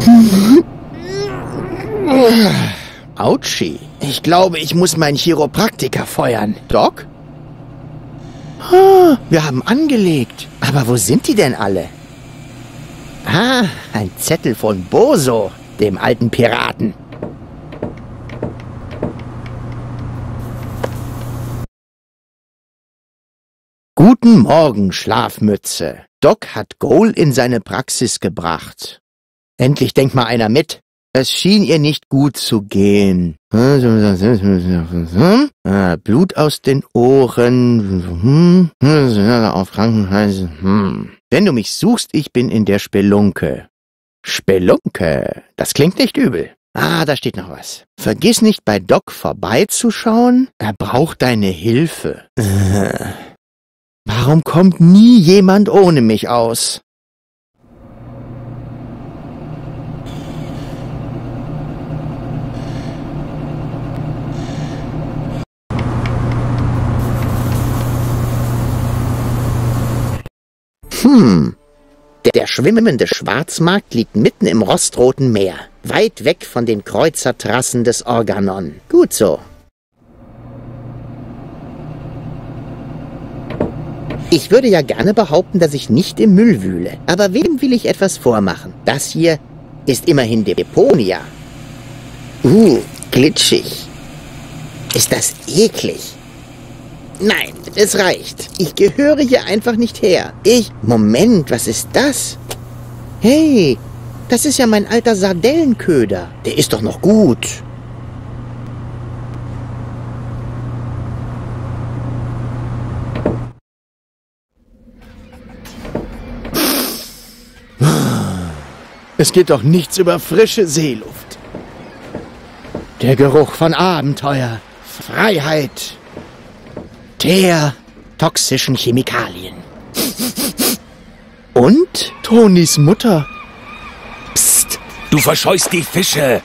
Autschi. Ich glaube, ich muss meinen Chiropraktiker feuern. Doc? Ah, wir haben angelegt. Aber wo sind die denn alle? Ah, ein Zettel von Boso, dem alten Piraten. Guten Morgen, Schlafmütze. Doc hat Goal in seine Praxis gebracht. Endlich denkt mal einer mit. Es schien ihr nicht gut zu gehen. Blut aus den Ohren. Auf Krankenhaus. Wenn du mich suchst, ich bin in der Spelunke. Spelunke? Das klingt nicht übel. Ah, da steht noch was. Vergiss nicht, bei Doc vorbeizuschauen. Er braucht deine Hilfe. Warum kommt nie jemand ohne mich aus? Der schwimmende Schwarzmarkt liegt mitten im rostroten Meer, weit weg von den Kreuzertrassen des Organon. Gut so. Ich würde ja gerne behaupten, dass ich nicht im Müll wühle, aber wem will ich etwas vormachen? Das hier ist immerhin Deponia. Glitschig. Ist das eklig? Nein, es reicht. Ich gehöre hier einfach nicht her. Moment, was ist das? Hey, das ist ja mein alter Sardellenköder. Der ist doch noch gut. Es geht doch nichts über frische Seeluft. Der Geruch von Abenteuer, Freiheit, der toxischen Chemikalien. Und Tonys Mutter. Psst, du verscheust die Fische.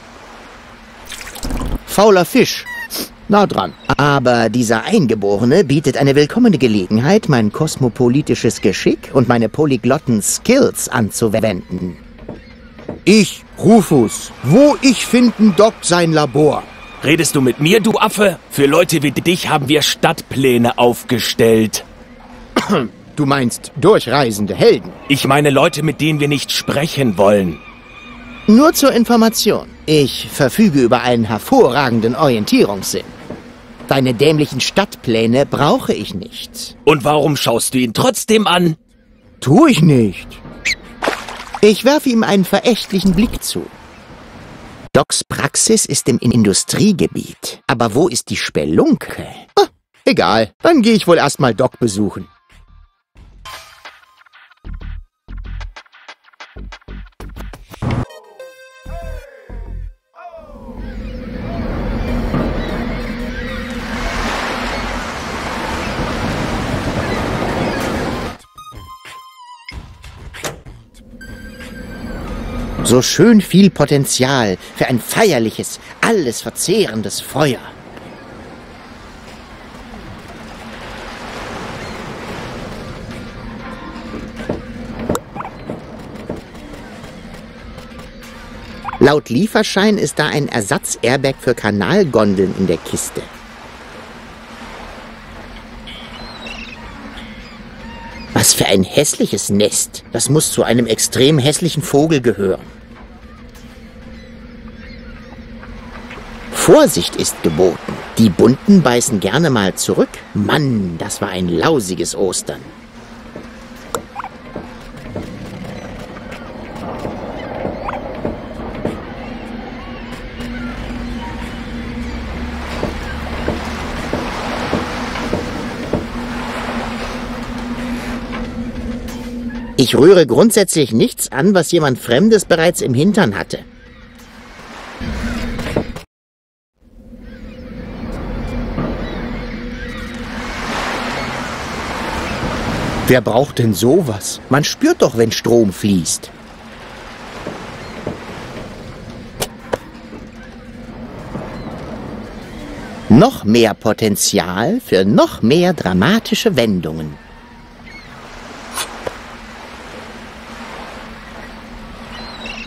Fauler Fisch. Nah dran. Aber dieser Eingeborene bietet eine willkommene Gelegenheit, mein kosmopolitisches Geschick und meine polyglotten Skills anzuwenden. Ich, Rufus, wo ich finden Doc sein Labor? Redest du mit mir, du Affe? Für Leute wie dich haben wir Stadtpläne aufgestellt. Du meinst durchreisende Helden? Ich meine Leute, mit denen wir nicht sprechen wollen. Nur zur Information. Ich verfüge über einen hervorragenden Orientierungssinn. Deine dämlichen Stadtpläne brauche ich nicht. Und warum schaust du ihn trotzdem an? Tu ich nicht. Ich werfe ihm einen verächtlichen Blick zu. Docs Praxis ist im Industriegebiet. Aber wo ist die Spelunke? Ah, egal, dann gehe ich wohl erstmal Doc besuchen. So schön viel Potenzial für ein feierliches, alles verzehrendes Feuer. Laut Lieferschein ist da ein Ersatz-Airbag für Kanalgondeln in der Kiste. Was für ein hässliches Nest. Das muss zu einem extrem hässlichen Vogel gehören. Vorsicht ist geboten. Die Bunten beißen gerne mal zurück. Mann, das war ein lausiges Ostern. Ich rühre grundsätzlich nichts an, was jemand Fremdes bereits im Hintern hatte. Wer braucht denn sowas? Man spürt doch, wenn Strom fließt. Noch mehr Potenzial für noch mehr dramatische Wendungen.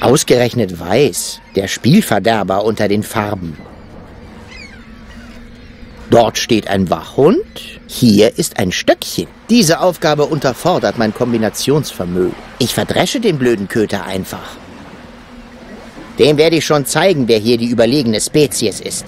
Ausgerechnet weiß, der Spielverderber unter den Farben. Dort steht ein Wachhund, hier ist ein Stöckchen. Diese Aufgabe unterfordert mein Kombinationsvermögen. Ich verdresche den blöden Köter einfach. Dem werde ich schon zeigen, wer hier die überlegene Spezies ist.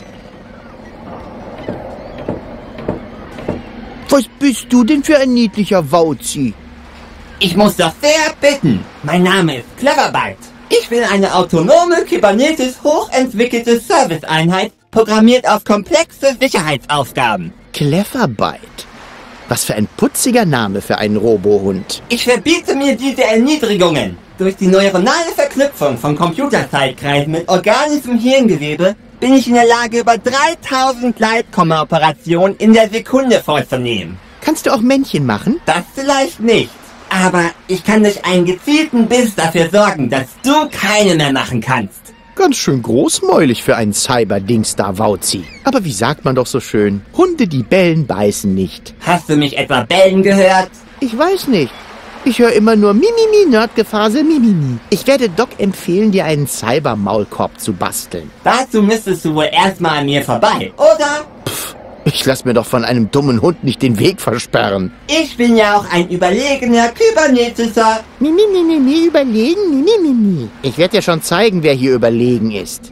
Was bist du denn für ein niedlicher Wauzi? Ich muss doch sehr bitten. Mein Name ist Cleverbyte. Ich will eine autonome, kybernetisch hochentwickelte Serviceeinheit, programmiert auf komplexe Sicherheitsaufgaben. Cleverbyte. Was für ein putziger Name für einen Robohund. Ich verbiete mir diese Erniedrigungen. Durch die neuronale Verknüpfung von Computerzeitkreisen mit organischem Hirngewebe bin ich in der Lage, über 3000 Gleitkomma-Operationen in der Sekunde vorzunehmen. Kannst du auch Männchen machen? Das vielleicht nicht. Aber ich kann durch einen gezielten Biss dafür sorgen, dass du keine mehr machen kannst. Ganz schön großmäulig für einen Cyber-Dings da, Wauzi. Aber wie sagt man doch so schön? Hunde, die bellen, beißen nicht. Hast du mich etwa bellen gehört? Ich weiß nicht. Ich höre immer nur Mimimi, Nerdgefasel, Mimimi. Ich werde Doc empfehlen, dir einen Cyber-Maulkorb zu basteln. Dazu müsstest du wohl erstmal an mir vorbei, oder? Ich lass mir doch von einem dummen Hund nicht den Weg versperren. Ich bin ja auch ein überlegener kybernetischer... Mimimi, überlegen, Mimimi. Ich werde dir schon zeigen, wer hier überlegen ist.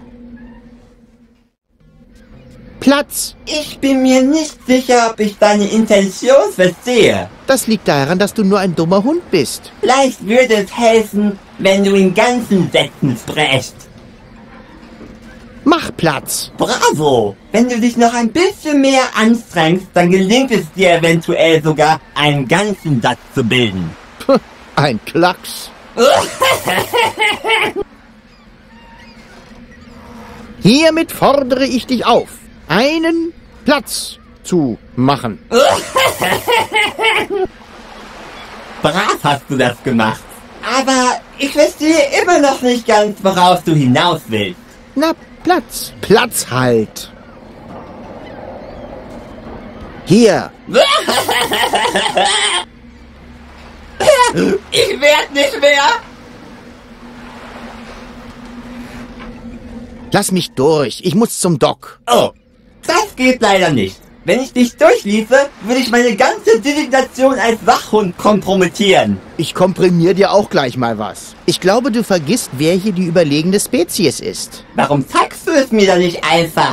Platz! Ich bin mir nicht sicher, ob ich deine Intention verstehe. Das liegt daran, dass du nur ein dummer Hund bist. Vielleicht würde es helfen, wenn du in ganzen Sätzen sprichst. Mach Platz! Bravo! Wenn du dich noch ein bisschen mehr anstrengst, dann gelingt es dir eventuell sogar, einen ganzen Satz zu bilden. Ein Klacks. Hiermit fordere ich dich auf, einen Platz zu machen. Brav hast du das gemacht. Aber ich verstehe immer noch nicht ganz, worauf du hinaus willst. Na, Platz. Platz halt. Hier. Ich werd nicht mehr. Lass mich durch. Ich muss zum Doc. Oh, das geht leider nicht. Wenn ich dich durchliefe, würde ich meine ganze Designation als Wachhund kompromittieren. Ich komprimiere dir auch gleich mal was. Ich glaube, du vergisst, wer hier die überlegene Spezies ist. Warum zeigst du es mir dann nicht einfach?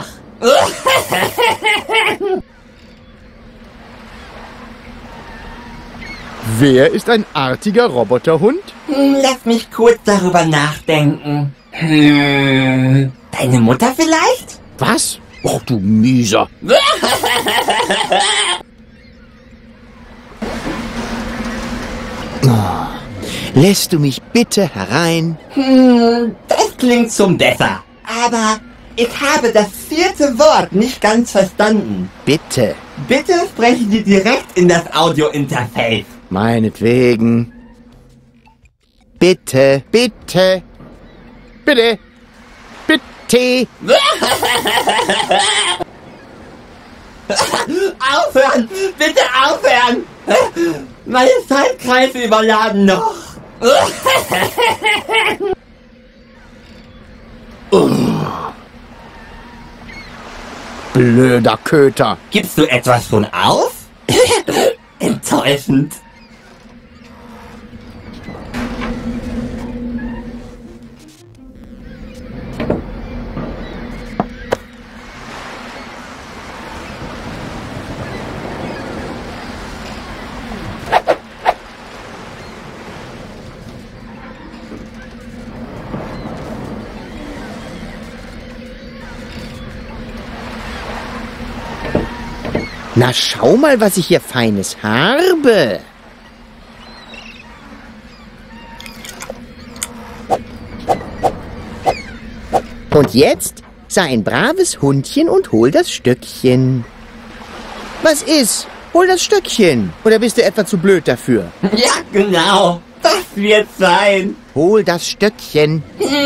Wer ist ein artiger Roboterhund? Lass mich kurz darüber nachdenken. Deine Mutter vielleicht? Was? Oh, du Mieser. Lässt du mich bitte herein? Das klingt schon besser. Aber ich habe das 4. Wort nicht ganz verstanden. Bitte. Bitte sprechen Sie direkt in das Audio-Interface. Meinetwegen. Bitte, bitte. Bitte. Bitte. Aufhören! Bitte aufhören! Meine Zeitkreise überladen noch. Blöder Köter. Gibst du etwas schon auf? Enttäuschend. Na, schau mal, was ich hier Feines habe. Und jetzt sei ein braves Hundchen und hol das Stöckchen. Was ist? Hol das Stöckchen. Oder bist du etwa zu blöd dafür? Ja, genau. Das wird sein. Hol das Stöckchen.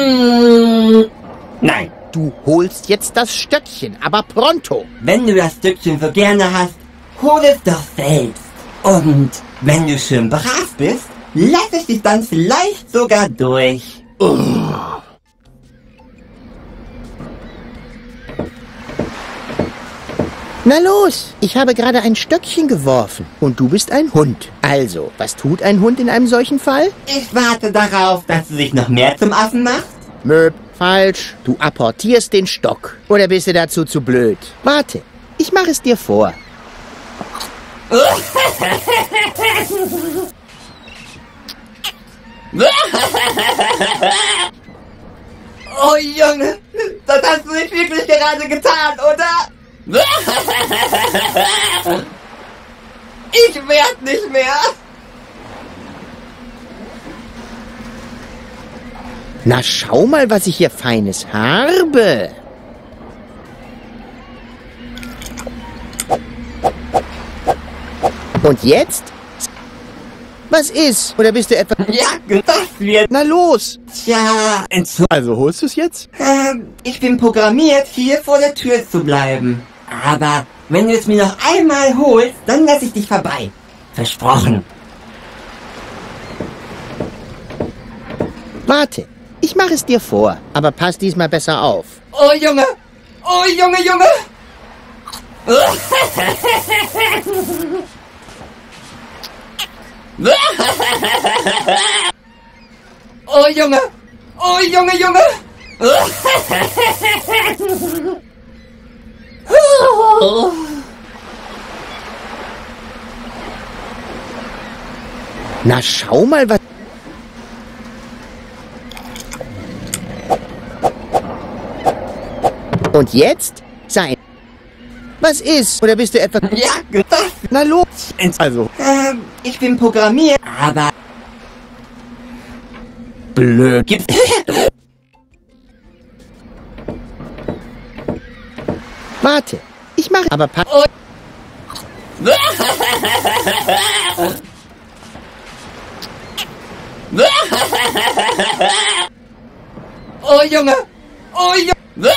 Nein. Du holst jetzt das Stöckchen, aber pronto. Wenn du das Stückchen so gerne hast, hol es doch selbst. Und wenn du schön brav bist, lass ich dich dann vielleicht sogar durch. Na los, ich habe gerade ein Stöckchen geworfen und du bist ein Hund. Also, was tut ein Hund in einem solchen Fall? Ich warte darauf, dass du dich noch mehr zum Affen machst. Möb, falsch. Du apportierst den Stock. Oder bist du dazu zu blöd? Warte, ich mache es dir vor. Oh Junge, das hast du nicht wirklich gerade getan, oder? Ich werd nicht mehr. Na, schau mal, was ich hier Feines habe. Und jetzt? Was ist? Oder bist du etwa... Ja, das wird... Na los! Tja, Also holst du es jetzt? ich bin programmiert, hier vor der Tür zu bleiben. Aber wenn du es mir noch einmal holst, dann lasse ich dich vorbei. Versprochen. Warte, ich mache es dir vor, aber pass diesmal besser auf. Oh Junge! Oh Junge, Junge! Oh Junge! Oh Junge, Junge! Na, schau mal, was... Und jetzt? Sein. Was ist? Oder bist du etwa... Ja, das... Na los! Also... ich bin programmiert, aber... Blöd. Gibt's... Warte, ich mache... Aber pass... Oh. Oh Junge! Oh Junge!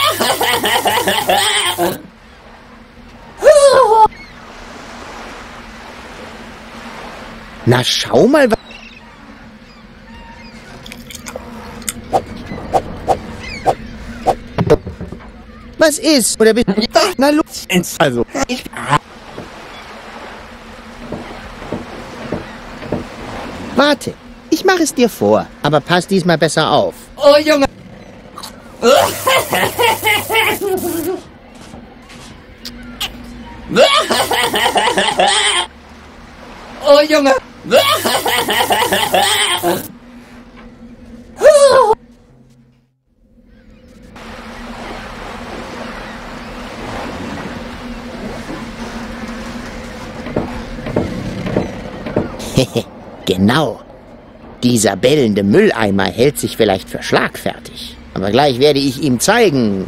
Na, schau mal, was... Was ist? Oder bist... Na los! Also... Ich... Warte, ich mache es dir vor, aber pass diesmal besser auf. Oh Junge! Oh Junge! Genau. Dieser bellende Mülleimer hält sich vielleicht für schlagfertig. Aber gleich werde ich ihm zeigen,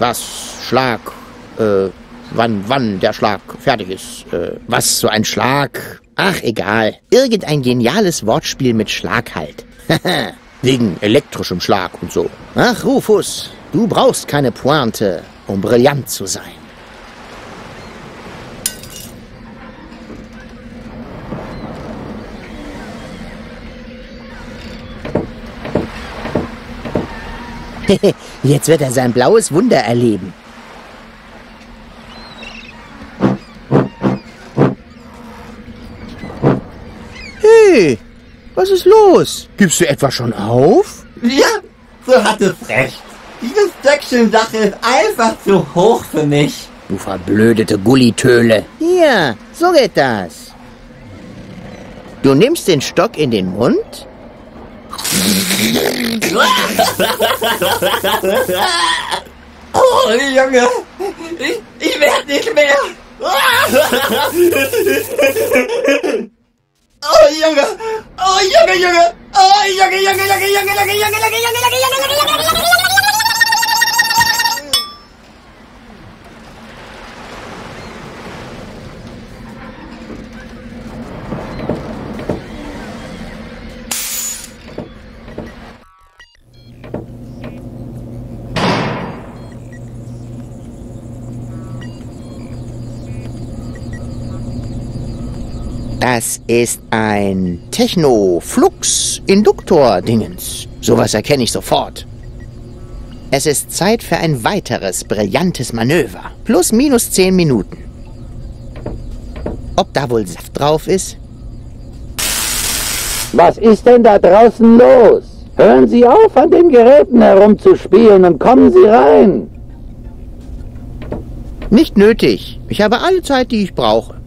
wann der Schlag fertig ist. Was so ein Schlag... Ach, egal. Irgendein geniales Wortspiel mit Schlag halt. Wegen elektrischem Schlag und so. Ach, Rufus, du brauchst keine Pointe, um brillant zu sein. Jetzt wird er sein blaues Wunder erleben. Hey, was ist los? Gibst du etwa schon auf? Ja, so hat es recht. Diese Stöckchen-Sache ist einfach zu hoch für mich. Du verblödete Gullitöle. Hier, so geht das. Du nimmst den Stock in den Mund... Oh Junge, ich werd nicht mehr. Oh Junge, oh Junge, Junge, oh Junge, Junge, Junge, Junge, Junge, Junge, Junge, Junge, Junge, Junge. Das ist ein Techno-Flux-Induktor-Dingens. Sowas erkenne ich sofort. Es ist Zeit für ein weiteres brillantes Manöver. Plus minus 10 Minuten. Ob da wohl Saft drauf ist? Was ist denn da draußen los? Hören Sie auf, an den Geräten herumzuspielen und kommen Sie rein. Nicht nötig. Ich habe alle Zeit, die ich brauche.